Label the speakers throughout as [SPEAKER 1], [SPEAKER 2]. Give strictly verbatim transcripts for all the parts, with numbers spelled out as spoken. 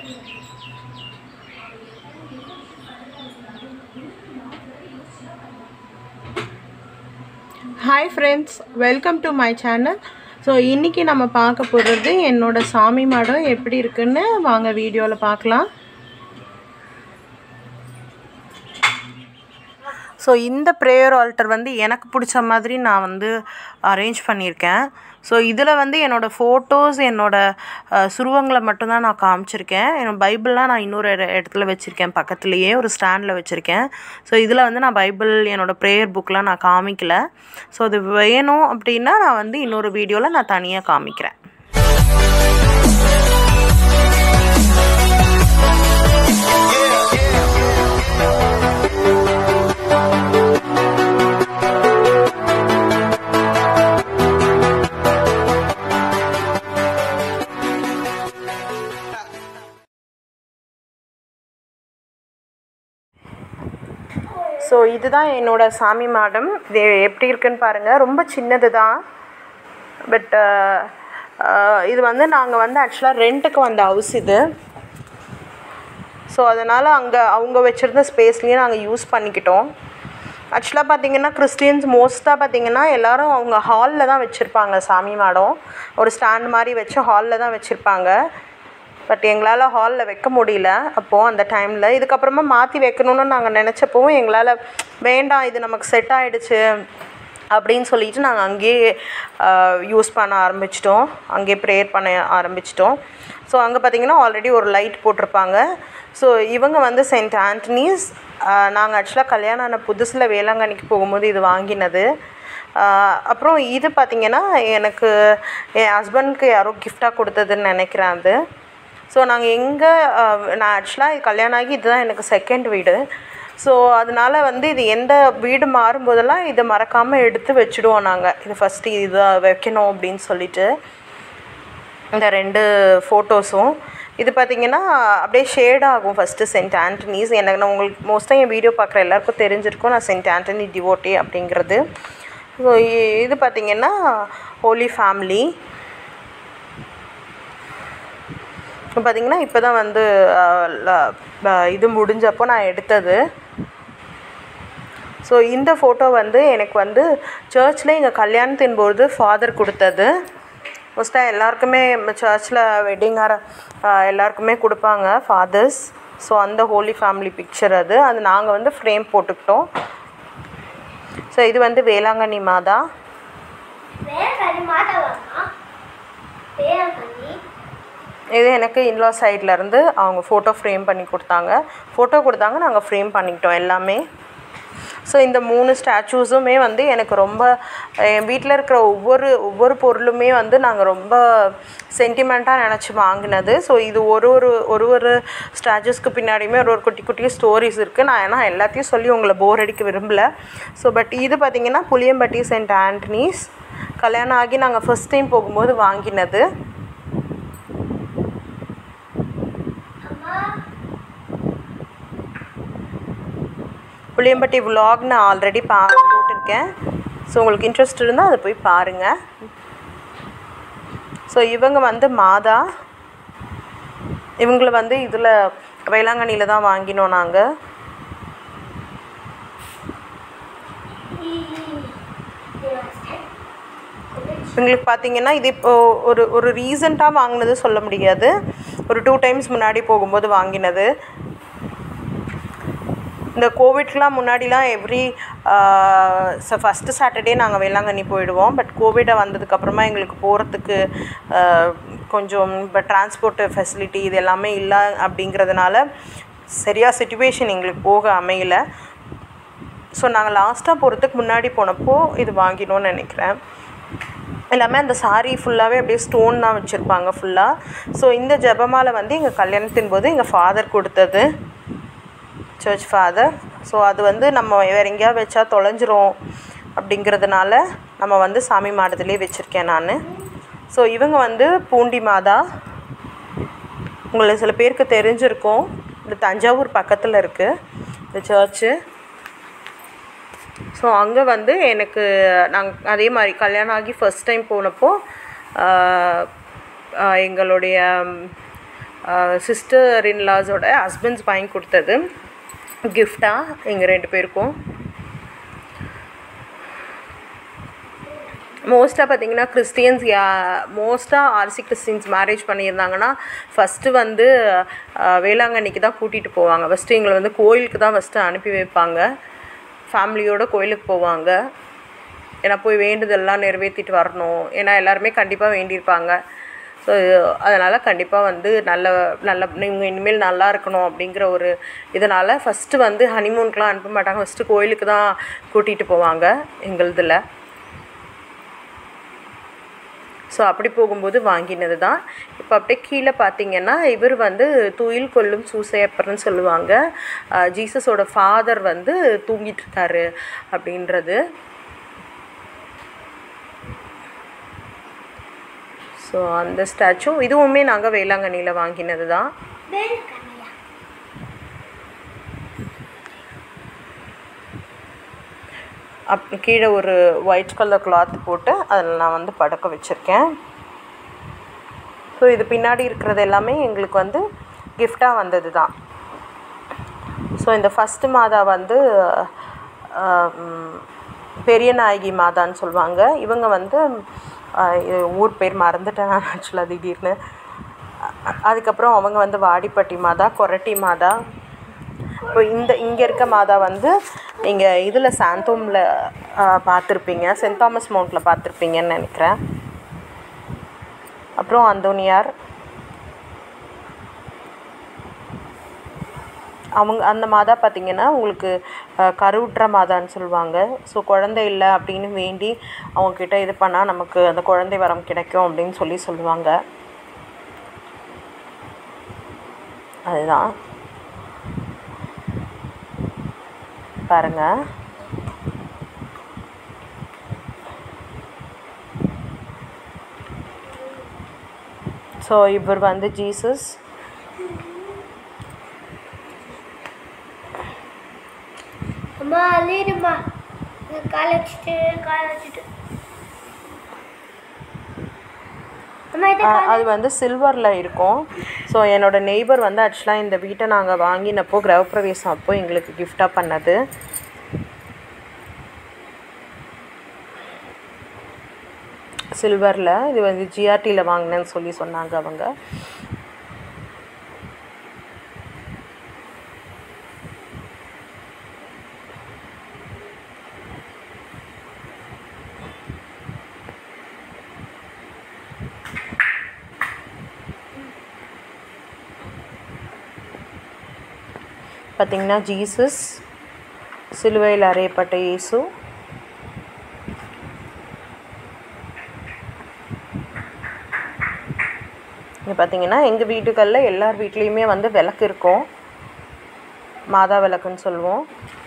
[SPEAKER 1] Hi friends, welcome to my channel. So இன்னைக்கு நம்ம பார்க்க போறது என்னோட சாமி மாடம் எப்படி இருக்குன்னு வாங்க வீடியோல பார்க்கலாம். ஸோ இந்த ப்ரேயர் ஆல்டர் வந்து எனக்கு பிடிச்ச மாதிரி நான் வந்து அரேஞ்ச் பண்ணியிருக்கேன். ஸோ இதில் வந்து என்னோடய ஃபோட்டோஸ் என்னோடய சுருவங்களை மட்டும்தான் நான் காமிச்சிருக்கேன். என்னோடய பைபிள்லாம் நான் இன்னொரு இடத்துல வச்சுருக்கேன், பக்கத்துலேயே ஒரு ஸ்டாண்டில் வச்சுருக்கேன். ஸோ இதில் வந்து நான் பைபிள் என்னோடய ப்ரேயர் புக்கெலாம் நான் காமிக்கல. ஸோ அது வேணும் அப்படின்னா நான் வந்து இன்னொரு வீடியோவில் நான் தனியாக காமிக்கிறேன். ஸோ இதுதான் என்னோடய சாமி மாடம். இது எப்படி இருக்குன்னு பாருங்கள். ரொம்ப சின்னது தான், பட் இது வந்து நாங்கள் வந்து ஆக்சுவலாக ரெண்ட்டுக்கு வந்த ஹவுஸ் இது. ஸோ அதனால் அங்கே அவங்க வச்சுருந்த ஸ்பேஸ்லேயே நாங்கள் யூஸ் பண்ணிக்கிட்டோம். ஆக்சுவலாக பார்த்திங்கன்னா கிறிஸ்டியன்ஸ் மோஸ்ட்டாக பார்த்திங்கன்னா எல்லோரும் அவங்க ஹாலில் தான் வச்சுருப்பாங்க சாமி மாடம். ஒரு ஸ்டாண்ட் மாதிரி வச்சு ஹாலில் தான் வச்சுருப்பாங்க. பட் எங்களால் ஹாலில் வைக்க முடியல அப்போது அந்த டைமில். இதுக்கப்புறமா மாற்றி வைக்கணுன்னு நாங்கள் நினச்சப்பவும் எங்களால் வேண்டாம், இது நமக்கு செட் ஆகிடுச்சு அப்படின்னு சொல்லிட்டு நாங்கள் அங்கேயே யூஸ் பண்ண ஆரம்பிச்சிட்டோம், அங்கேயே ப்ரேயர் பண்ண ஆரம்பிச்சிட்டோம். ஸோ அங்கே பார்த்திங்கன்னா ஆல்ரெடி ஒரு லைட் போட்டிருப்பாங்க. ஸோ இவங்க வந்து செயின்ட் ஆண்டனிஸ். நாங்கள் ஆக்சுவலாக கல்யாணம் ஆன புதுசில் வேளாங்கண்ணிக்கு போகும்போது இது வாங்கினது. அப்புறம் இது பார்த்திங்கன்னா எனக்கு என் ஹஸ்பண்ட்க்கு யாரோ கிஃப்டாக கொடுத்ததுன்னு நினைக்கிறேன் அது. ஸோ நாங்கள் எங்கே நான் ஆக்சுவலாக இது கல்யாணம் ஆகி இதுதான் எனக்கு செகண்ட் வீடு. ஸோ அதனால் வந்து இது எந்த வீடு மாறும்போதெல்லாம் இதை மறக்காமல் எடுத்து வச்சுடுவோம் நாங்கள். இது ஃபஸ்ட்டு இதை வைக்கணும் அப்படின்னு சொல்லிட்டு இந்த ரெண்டு ஃபோட்டோஸும். இது பார்த்திங்கன்னா அப்படியே ஷேட் ஆகும் ஃபஸ்ட்டு செயின்ட் ஆண்டனிஸ். எனக்கு நான் உங்களுக்கு மோஸ்ட்டாக என் வீடியோ பார்க்குற எல்லாேருக்கும் தெரிஞ்சிருக்கும் நான் செயின்ட் ஆண்டனி டிவோட்டி அப்படிங்கிறது. ஸோ இது பார்த்திங்கன்னா ஹோலி ஃபேமிலி. இப்போ பார்த்திங்கன்னா இப்போ தான் வந்து இது முடிஞ்சப்போ நான் எடுத்தது. ஸோ இந்த ஃபோட்டோ வந்து எனக்கு வந்து சர்ச்சில் எங்கள் கல்யாணத்தின் போது ஃபாதர் கொடுத்தது. மோஸ்ட்டாக எல்லாருக்குமே சர்ச்சில் வெட்டிங் ஆர எல்லாருக்குமே கொடுப்பாங்க ஃபாதர்ஸ். ஸோ அந்த ஹோலி ஃபேமிலி பிக்சர் அது அது நாங்கள் வந்து ஃப்ரேம் போட்டுக்கிட்டோம். ஸோ இது வந்து வேளாங்கண்ணி மாதா. இது எனக்கு இன்லா சைட்லேருந்து அவங்க ஃபோட்டோ ஃப்ரேம் பண்ணி கொடுத்தாங்க. ஃபோட்டோ கொடுத்தாங்க, நாங்கள் ஃப்ரேம் பண்ணிக்கிட்டோம் எல்லாமே. ஸோ இந்த மூணு ஸ்டாச்சூஸுமே வந்து எனக்கு ரொம்ப என் வீட்டில் இருக்கிற ஒவ்வொரு ஒவ்வொரு பொருளுமே வந்து நாங்கள் ரொம்ப சென்டிமெண்ட்டாக நினச்சி வாங்கினது. ஸோ இது ஒரு ஒரு ஒரு ஒரு ஸ்டாச்சூஸ்க்கு பின்னாடியுமே ஒரு ஒரு குட்டி குட்டி ஸ்டோரிஸ் இருக்குது. நான் ஏன்னா எல்லாத்தையும் சொல்லி உங்களை போர் அடிக்க விரும்பலை. ஸோ பட் இது பார்த்திங்கன்னா புளியம்பட்டி செயின்ட் ஆண்டனிஸ். கல்யாணம் ஆகி நாங்கள் ஃபஸ்ட் டைம் போகும்போது வாங்கினது. புளியம்பட்டி விலாக் நான் ஆல்ரெடி பா போட்டிருக்கேன். ஸோ உங்களுக்கு இன்ட்ரெஸ்ட் இருந்தால் அதை போய் பாருங்கள். ஸோ இவங்க வந்து மாதா. இவங்களை வந்து இதில் வேளாங்கண்ணியில் தான் வாங்கினோம் நாங்கள். இவங்களுக்கு பார்த்திங்கன்னா இது இப்போ ஒரு ஒரு ரீசெண்டாக வாங்கினது சொல்ல முடியாது, ஒரு டூ டைம்ஸ் முன்னாடி போகும்போது வாங்கினது. இந்த கோவிட்லாம் முன்னாடிலாம் எவ்ரி ஸோ ஃபஸ்ட்டு சாட்டர்டே நாங்கள் வேளாங்கண்ணி போயிடுவோம். பட் கோவிடை வந்ததுக்கப்புறமா எங்களுக்கு போகிறதுக்கு கொஞ்சம் இப்போ டிரான்ஸ்போர்ட்டு ஃபெசிலிட்டி இது எல்லாமே இல்லை அப்படிங்கிறதுனால சரியாக சிச்சுவேஷன் எங்களுக்கு போக அமையலை. ஸோ நாங்கள் லாஸ்ட்டாக போகிறதுக்கு முன்னாடி போனப்போ இது வாங்கினோன்னு நினைக்கிறேன். எல்லாமே அந்த சாரீ ஃபுல்லாகவே அப்படியே ஸ்டோன் தான் வச்சுருப்பாங்க ஃபுல்லாக. ஸோ இந்த ஜெபமாலை வந்து எங்கள் கல்யாணத்தின் போது எங்கள் ஃபாதர் கொடுத்தது, சர்ச் ஃபாதர். ஸோ அது வந்து நம்ம வேறு எங்கேயாவது வச்சா தொலைஞ்சிரும் அப்படிங்கிறதுனால நம்ம வந்து சாமி மாடத்திலே வச்சுருக்கேன் நான். ஸோ இவங்க வந்து பூண்டி மாதா. உங்களுக்கு சில பேருக்கு தெரிஞ்சிருக்கும், இந்த தஞ்சாவூர் பக்கத்தில் இருக்குது இந்த சர்ச்சு. ஸோ அங்கே வந்து எனக்கு நாங்கள் அதே மாதிரி கல்யாணம் ஆகி ஃபஸ்ட் டைம் போனப்போ எங்களுடைய சிஸ்டர் இன்லாஸோட ஹஸ்பண்ட்ஸ் வாங்கி கொடுத்தது கிஃப்டாக எங்கள் ரெண்டு பேருக்கும். மோஸ்ட்டாக பார்த்திங்கன்னா கிறிஸ்டியன்ஸ் யா மோஸ்ட்டாக ஆர்சி கிறிஸ்டியன்ஸ் மேரேஜ் பண்ணியிருந்தாங்கன்னா ஃபஸ்ட்டு வந்து வேளாங்கண்ணிக்கு தான் கூட்டிகிட்டு போவாங்க. ஃபஸ்ட்டு எங்களை வந்து கோயிலுக்கு தான் ஃபஸ்ட்டு அனுப்பி வைப்பாங்க. ஃபேமிலியோடு கோயிலுக்கு போவாங்க. ஏன்னா போய் வேண்டுதெல்லாம் நிறைவேற்றிட்டு வரணும். ஏன்னா எல்லாருமே கண்டிப்பாக வேண்டியிருப்பாங்க. ஸோ அதனால் கண்டிப்பாக வந்து நல்ல நல்ல இவங்க இனிமேல் நல்லா இருக்கணும் அப்படிங்கிற ஒரு இதனால் ஃபஸ்ட்டு வந்து ஹனிமூனுக்கெலாம் அனுப்ப மாட்டாங்க. ஃபஸ்ட்டு கோயிலுக்கு தான் கூட்டிகிட்டு போவாங்க எங்களுதில். ஸோ அப்படி போகும்போது வாங்கினது தான். இப்போ அப்படியே கீழே பார்த்திங்கன்னா இவர் வந்து துயில் கொள்ளும் சூசையப்பர்னு சொல்லுவாங்க. ஜீசஸோட ஃபாதர் வந்து தூங்கிட்டு இருக்காரு அப்படின்றது. ஸோ அந்த ஸ்டாச்சு இதுவுமே நாங்கள் வேளாங்கண்ணியில் வாங்கினது தான். அப் கீழே ஒரு ஒயிட் கலர் கிளாத் போட்டு அதில் நான் வந்து படுக்க வச்சுருக்கேன். ஸோ இது பின்னாடி இருக்கிறது எல்லாமே எங்களுக்கு வந்து கிஃப்டாக வந்தது தான். ஸோ இந்த ஃபஸ்ட்டு மாதா வந்து பெரிய நாயகி மாதான்னு சொல்லுவாங்க. இவங்க வந்து ஊர் பேர் மறந்துட்டேன் நான் ஆக்சுவலாக திடீர்னு. அதுக்கப்புறம் அவங்க வந்து வாடிப்பட்டி மாதா, கொரட்டி மாதா. இப்போ இந்த இங்கே இருக்க மாதா வந்து நீங்கள் இதில் சாந்தோமில் பார்த்துருப்பீங்க, சென்ட் தாமஸ் மவுண்ட்டில் பார்த்துருப்பீங்கன்னு நினைக்கிறேன். அப்புறம் அந்தோனியார், அவங்க அந்த மாதா பார்த்திங்கன்னா உங்களுக்கு கருவுற்ற மாதான்னு சொல்லுவாங்க. ஸோ குழந்தை இல்லை அப்படின்னு வேண்டி அவங்கக்கிட்ட இது பண்ணால் நமக்கு அந்த குழந்தை வரம் கிடைக்கும் அப்படின்னு சொல்லி சொல்லுவாங்க. அதுதான் பாருங்கள். ஸோ இவர் வந்து ஜீசஸ்.
[SPEAKER 2] அம்மா அலிடுமா கால் வச்சுட்டு கால் வச்சுட்டு
[SPEAKER 1] அது வந்து சில்வரில் இருக்கும். ஸோ என்னோடய நெய்பர் வந்து ஆக்சுவலாக இந்த வீட்டை நாங்கள் வாங்கினப்போ கிரகப்பிரவேசம் அப்போ எங்களுக்கு கிஃப்டாக பண்ணது. சில்வரில் இது வந்து ஜிஆர்டியில் வாங்கினேன்னு சொல்லி சொன்னாங்க அவங்க. பார்த்திங்கன்னா ஜீசஸ், சிலுவையில் அறையப்பட்ட இயேசு. இங்கே பார்த்திங்கன்னா எங்கள் வீட்டுகளில் எல்லார் வீட்லேயுமே வந்து விளக்கு இருக்கும். மாதா விளக்குன்னு சொல்லுவோம்.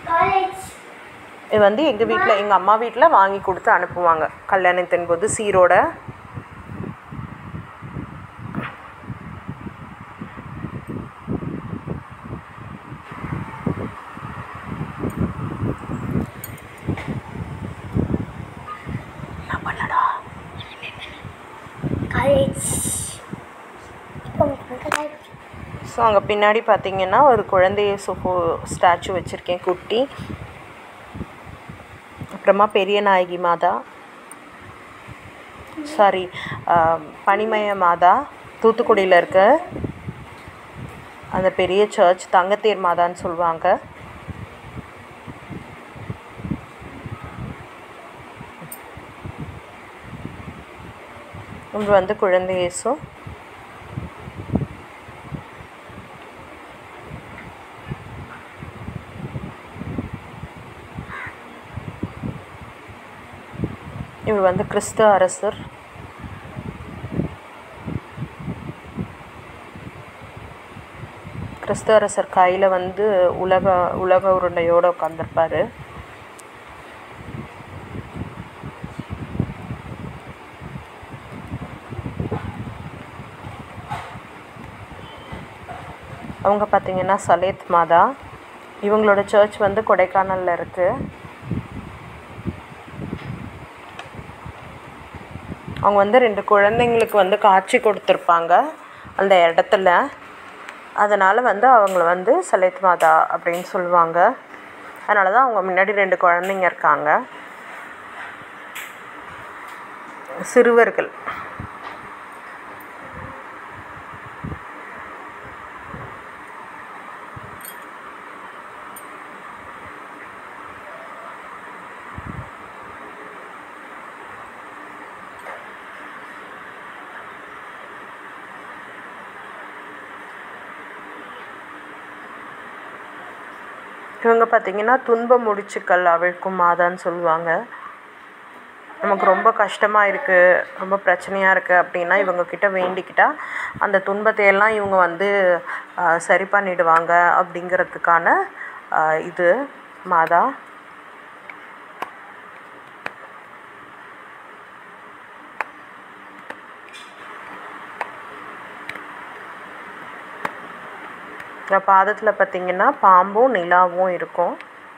[SPEAKER 1] இது வந்து எங்கள் வீட்டில் எங்கள் அம்மா வீட்டில் வாங்கி கொடுத்து அனுப்புவாங்க கல்யாணத்தின் போது சீரோட. ஸோ அங்கே பின்னாடி பார்த்திங்கன்னா ஒரு குழந்தைய சுஃபோ ஸ்டாச்சு வச்சுருக்கேன் குட்டி. அப்புறமா பெரிய நாயகி மாதா, சாரி பனிமய மாதா, தூத்துக்குடியில் இருக்க அந்த பெரிய சர்ச் தங்கத்தேர் மாதான்னு சொல்லுவாங்க. இவர் வந்து குழந்தை இயேசு. இவர் வந்து கிறிஸ்து அரசர். கிறிஸ்து அரசர் கையில் வந்து உலக உலக உருண்டையோடு உட்காந்துருப்பார். அவங்க பார்த்திங்கன்னா சலேத் மாதா. இவங்களோட சர்ச் வந்து கொடைக்கானலில் இருக்குது. அவங்க வந்து ரெண்டு குழந்தைங்களுக்கு வந்து காட்சி கொடுத்துருப்பாங்க அந்த இடத்துல. அதனால் வந்து அவங்கள வந்து சலேத் மாதா அப்படின்னு சொல்லுவாங்க. அதனால தான் அவங்க முன்னாடி ரெண்டு குழந்தைங்க இருக்காங்க, சிறுவர்கள். இவங்க பார்த்திங்கன்னா துன்ப முடிச்சுக்கள் அவிழ்க்கும் மாதான்னு சொல்லுவாங்க. நமக்கு ரொம்ப கஷ்டமாக இருக்குது, ரொம்ப பிரச்சனையாக இருக்குது அப்படின்னா இவங்கக்கிட்ட வேண்டிக்கிட்டால் அந்த துன்பத்தையெல்லாம் இவங்க வந்து சரி பண்ணிடுவாங்க அப்படிங்கிறதுக்கான இது மாதா. பாதத்தில் பார்த்திங்கன்னா பாம்பும் நிலாவும் இருக்கும்.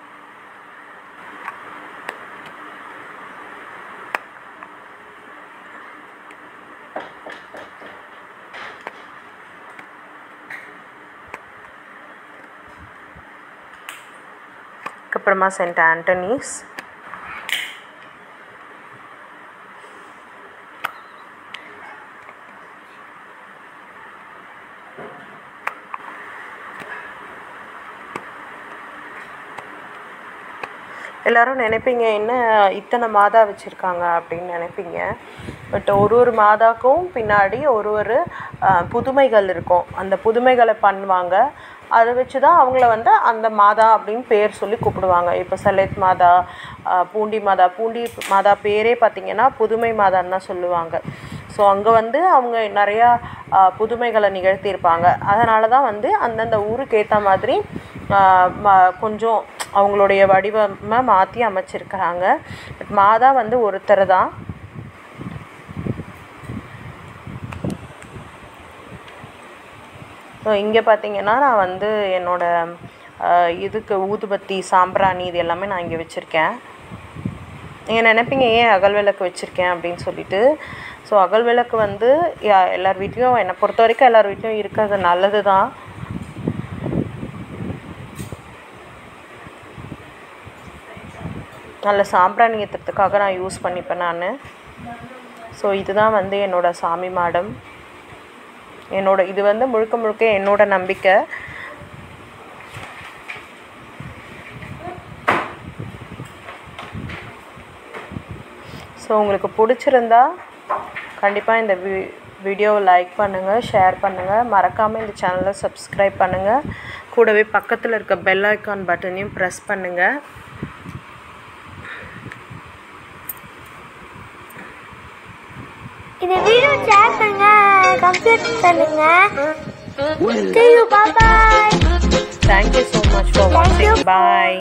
[SPEAKER 1] அப்புறமா சென்ட் ஆண்டனிஸ், எல்லோரும் நினைப்பீங்க என்ன இத்தனை மாதா வச்சுருக்காங்க அப்படின்னு நினைப்பீங்க. பட் ஒரு ஒரு மாதாக்கும் பின்னாடி ஒரு ஒரு புதுமைகள் இருக்கும். அந்த புதுமைகளை பண்ணுவாங்க. அதை வச்சு தான் அவங்கள வந்து அந்த மாதா அப்படின்னு பேர் சொல்லி கூப்பிடுவாங்க. இப்போ சலேத் மாதா, பூண்டி மாதா. பூண்டி மாதா பேரே பார்த்திங்கன்னா புதுமை மாதான்னு தான் சொல்லுவாங்க. ஸோ அங்கே வந்து அவங்க நிறையா புதுமைகளை நிகழ்த்தியிருப்பாங்க. அதனால தான் வந்து அந்தந்த ஊருக்கு ஏற்ற மாதிரி கொஞ்சம் அவங்களுடைய வடிவமாக மாற்றி அமைச்சிருக்கிறாங்க. பட் மாதா வந்து ஒருத்தர் தான். ஸோ இங்கே பார்த்திங்கன்னா நான் வந்து என்னோடய இதுக்கு ஊதுபத்தி, சாம்பிராணி இது எல்லாமே நான் இங்கே வச்சுருக்கேன். நீங்கள் நினைப்பீங்க ஏன் அகல் விளக்கு வச்சுருக்கேன் அப்படின்னு சொல்லிட்டு. ஸோ அகல் விளக்கு வந்து எல்லார் வீட்லேயும், என்னை பொறுத்த வரைக்கும் எல்லார் வீட்லேயும் இருக்கிறது நல்லது தான். நல்ல சாம்பிராணி ஏற்றுறதுக்காக நான் யூஸ் பண்ணிப்பேன் நான். ஸோ இதுதான் வந்து என்னோடய சாமி மாடம். என்னோட இது வந்து முழுக்க முழுக்க என்னோட நம்பிக்கை. ஸோ உங்களுக்கு பிடிச்சிருந்தா கண்டிப்பாக இந்த வீ வீடியோவை லைக் பண்ணுங்கள், ஷேர் பண்ணுங்கள். மறக்காமல் இந்த சேனலை சப்ஸ்கிரைப் பண்ணுங்கள். கூடவே பக்கத்தில் இருக்க பெல் ஐக்கான் பட்டனையும் ப்ரெஸ் பண்ணுங்கள்.
[SPEAKER 2] இந்த வீடியோ ஷேர் பண்ணுங்க, கம்ப்ளீட் பண்ணுங்க. See you, bye bye.
[SPEAKER 1] Thank you so much for watching. Bye.